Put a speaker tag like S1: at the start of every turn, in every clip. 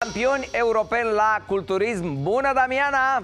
S1: campioni europeni la culturism. Bună, Damiana!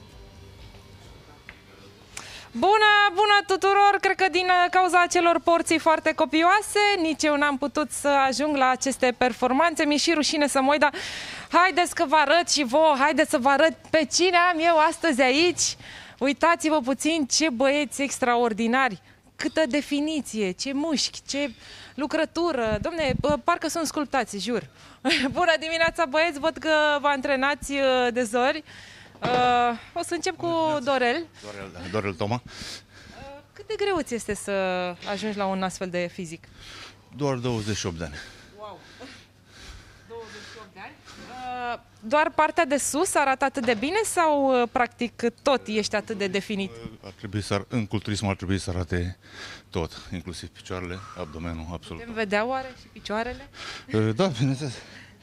S2: Bună tuturor! Cred că din cauza acelor porții foarte copioase, nici eu n-am putut să ajung la aceste performanțe. Mi-e și rușine să mă uit, dar haideți că vă arăt și vouă, haideți să vă arăt pe cine am eu astăzi aici. Uitați-vă puțin ce băieți extraordinari, câtă definiție, ce mușchi, ce lucrătură. Dom'le, parcă sunt sculptați, jur. Bună dimineața, băieți, văd că vă antrenați de zori. O să încep cu Dorel.
S3: Dorel Toma.
S2: Cât de greu ți este să ajungi la un astfel de fizic?
S3: Doar 28 de ani.
S2: Wow! 28 de ani. Doar partea de sus arată atât de bine sau practic tot ești atât de definit?
S3: În culturism ar trebui să arate tot, inclusiv picioarele, abdomenul, absolut.
S2: Putem vedea oare și picioarele?
S3: Da, bineînțeles.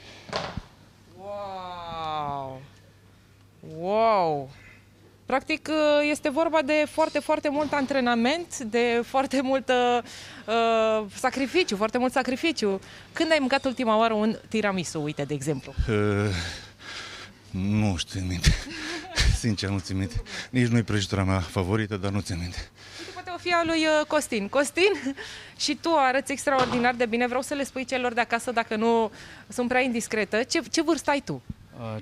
S2: Wow! Wow! Practic este vorba de foarte mult antrenament, de foarte mult sacrificiu, foarte mult sacrificiu. Când ai mâncat ultima oară un tiramisu, uite, de exemplu?
S3: Nu știu minte. Sincer, nu țin minte. Nici nu-i prăjitura mea favorită, dar nu țin minte.
S2: Uite, poate o fi a lui Costin. Costin, și tu arăți extraordinar de bine. Vreau să le spui celor de acasă, dacă nu sunt prea indiscretă. Ce vârstă ai tu?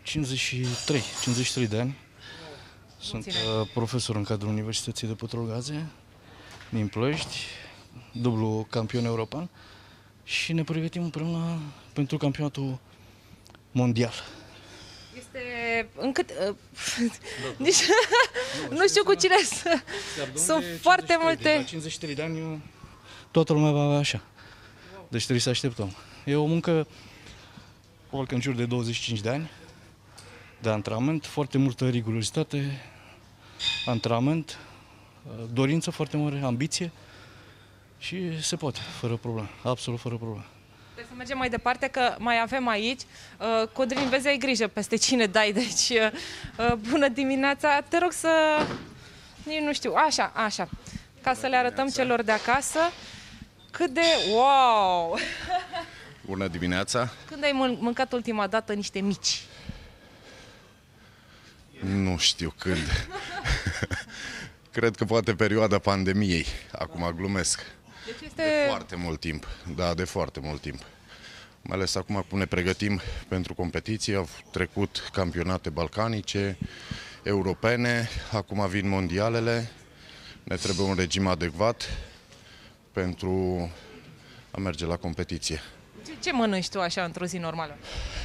S4: 53 de ani. Sunt profesor în cadrul Universității de Petrol-Gaze din Ploiești, dublu campion european și ne pregătim împreună pentru campionatul mondial.
S2: Este încât... nici nu știu cu cine să... Sunt foarte multe...
S4: La 53 de ani toată lumea va avea așa. Deci trebuie să așteptăm. E o muncă, probabil că în jur de 25 de ani de antrenament, foarte multă rigurozitate, antrenament, dorință foarte mare, ambiție și se poate, fără probleme, absolut fără probleme.
S2: Trebuie să mergem mai departe, că mai avem aici. Codrin, vezi, ai grijă peste cine dai, deci bună dimineața. Te rog să, nici nu știu, așa, ca să le arătăm celor de acasă cât de wow!
S3: Bună dimineața!
S2: Când ai mâncat ultima dată niște mici?
S3: Nu știu când. Cred că poate perioada pandemiei. Acum glumesc.
S2: Deci este...
S3: De foarte mult timp. Da, de foarte mult timp. Mai ales acum cum ne pregătim pentru competiții. Au trecut campionate balcanice, europene, acum vin mondialele. Ne trebuie un regim adecvat pentru a merge la competiție.
S2: Ce mănânci tu așa într-o zi normală?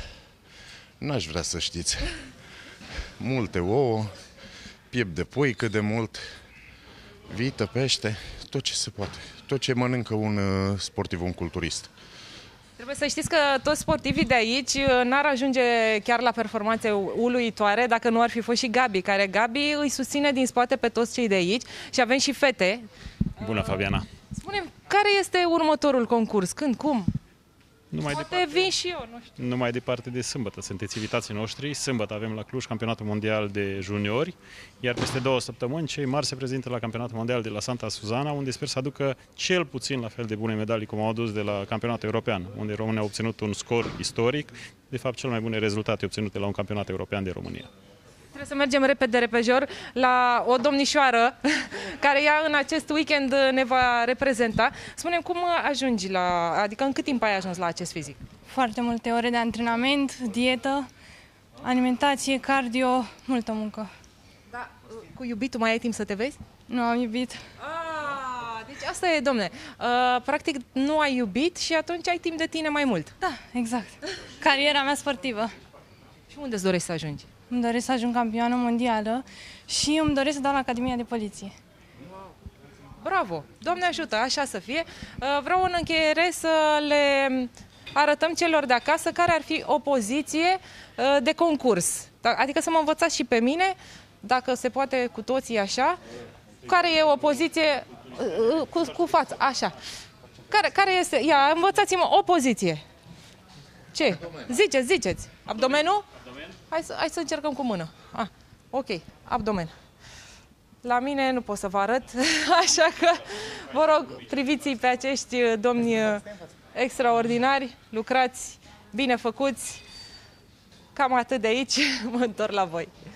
S3: N-aș vrea să știți. Multe ouă, piept de pui cât de mult, vită, pește, tot ce se poate. Tot ce mănâncă un sportiv, un culturist.
S2: Trebuie să știți că toți sportivii de aici n-ar ajunge chiar la performanțe uluitoare dacă nu ar fi fost și Gabi, care Gabi îi susține din spate pe toți cei de aici și avem și fete.
S5: Bună, Fabiana!
S2: Spune-mi, care este următorul concurs? Când? Cum? Poate vin și eu, nu știu.
S5: Nu mai departe de sâmbătă. Sunteți invitații noștri. Sâmbătă avem la Cluj campionatul mondial de juniori, iar peste 2 săptămâni cei mari se prezintă la campionatul mondial de la Santa Susana, unde sper să aducă cel puțin la fel de bune medalii cum au adus de la campionatul european, unde România a obținut un scor istoric, de fapt cel mai bune rezultate obținute la un campionat european de România.
S2: Trebuie să mergem repede la o domnișoară care ea în acest weekend ne va reprezenta. Spune-mi, cum ajungi adică în cât timp ai ajuns la acest fizic?
S6: Foarte multe ore de antrenament, dietă, alimentație, cardio, multă muncă.
S2: Da, cu iubitul mai ai timp să te vezi?
S6: Nu am iubit.
S2: Deci asta e, domne. Practic nu ai iubit și atunci ai timp de tine mai mult.
S6: Da, exact. Cariera mea sportivă.
S2: Și unde îți dorești să ajungi?
S6: Îmi doresc să ajung campioană mondială și îmi doresc să dau la Academia de Poliție.
S2: Bravo! Doamne ajută, așa să fie. Vreau în încheiere să le arătăm celor de acasă care ar fi o poziție de concurs. Adică să mă învățați și pe mine, dacă se poate cu toții așa, care e o poziție cu față, așa. Care este? Ia, învățați-mă o poziție. Ce? Ziceți. Abdomenul? Hai să încercăm cu mână. Ok, abdomen. La mine nu pot să vă arăt, așa că vă rog, priviți-i pe acești domni extraordinari, lucrați, bine făcuți. Cam atât de aici, mă întorc la voi.